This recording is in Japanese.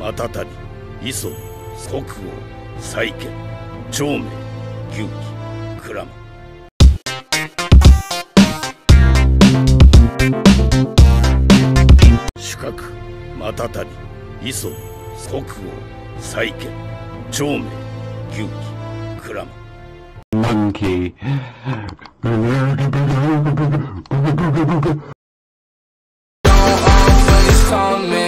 またたび磯即応再建長明牛鬼鞍馬主角またたび磯即応再建長明牛鬼鞍馬 Monkey. Don't always call me